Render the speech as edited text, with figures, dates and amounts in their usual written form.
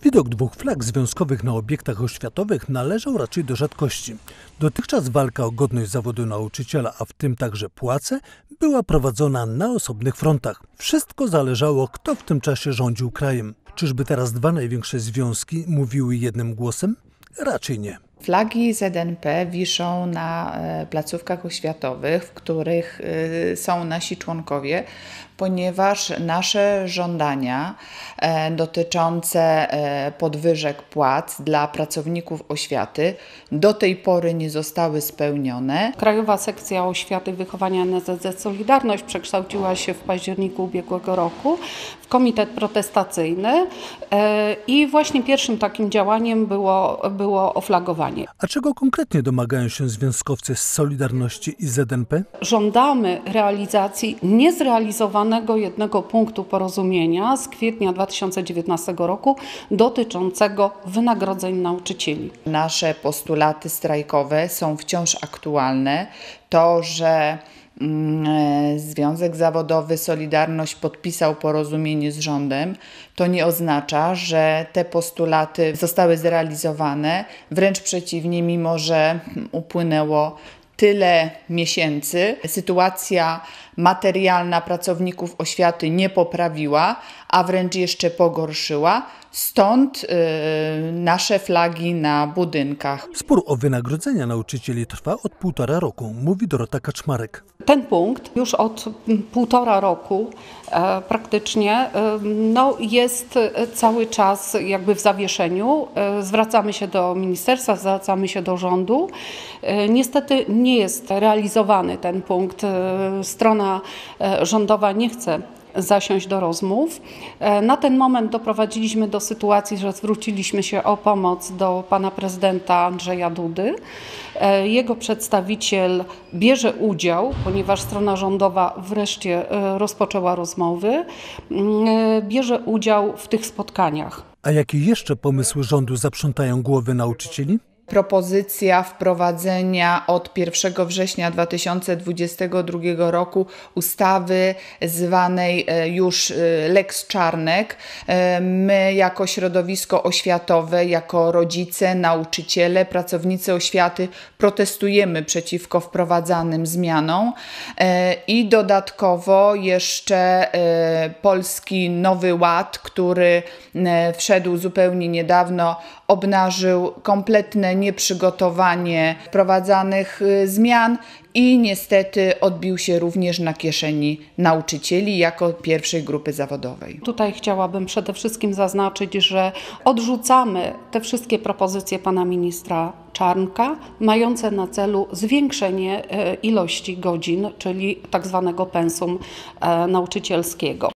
Widok dwóch flag związkowych na obiektach oświatowych należał raczej do rzadkości. Dotychczas walka o godność zawodu nauczyciela, a w tym także płace, była prowadzona na osobnych frontach. Wszystko zależało, kto w tym czasie rządził krajem. Czyżby teraz dwa największe związki mówiły jednym głosem? Raczej nie. Flagi ZNP wiszą na placówkach oświatowych, w których są nasi członkowie, ponieważ nasze żądania dotyczące podwyżek płac dla pracowników oświaty do tej pory nie zostały spełnione. Krajowa Sekcja Oświaty i Wychowania NSZZ Solidarność przekształciła się w październiku ubiegłego roku w komitet protestacyjny i właśnie pierwszym takim działaniem było oflagowanie. A czego konkretnie domagają się związkowcy z Solidarności i ZNP? Żądamy realizacji niezrealizowanego jednego punktu porozumienia z kwietnia 2019 roku dotyczącego wynagrodzeń nauczycieli. Nasze postulaty strajkowe są wciąż aktualne. To, że Związek Zawodowy Solidarność podpisał porozumienie z rządem, to nie oznacza, że te postulaty zostały zrealizowane. Wręcz przeciwnie, mimo że upłynęło tyle miesięcy, sytuacja materialna pracowników oświaty nie poprawiła, a wręcz jeszcze pogorszyła. Stąd nasze flagi na budynkach. Spór o wynagrodzenia nauczycieli trwa od 1,5 roku, mówi Dorota Kaczmarek. Ten punkt już od 1,5 roku praktycznie jest cały czas jakby w zawieszeniu. Zwracamy się do ministerstwa, zwracamy się do rządu. Niestety nie jest realizowany ten punkt. Strona rządowa nie chce zasiąść do rozmów. Na ten moment doprowadziliśmy do sytuacji, że zwróciliśmy się o pomoc do pana prezydenta Andrzeja Dudy. Jego przedstawiciel bierze udział, ponieważ strona rządowa wreszcie rozpoczęła rozmowy, bierze udział w tych spotkaniach. A jakie jeszcze pomysły rządu zaprzątają głowy nauczycieli? Propozycja wprowadzenia od 1 września 2022 roku ustawy zwanej już Lex Czarnek. My jako środowisko oświatowe, jako rodzice, nauczyciele, pracownicy oświaty protestujemy przeciwko wprowadzanym zmianom i dodatkowo jeszcze Polski Nowy Ład, który wszedł zupełnie niedawno, obnażył kompletne nieprzygotowanie wprowadzanych zmian i niestety odbił się również na kieszeni nauczycieli jako pierwszej grupy zawodowej. Tutaj chciałabym przede wszystkim zaznaczyć, że odrzucamy te wszystkie propozycje pana ministra Czarnka, mające na celu zwiększenie ilości godzin, czyli tak zwanego pensum nauczycielskiego.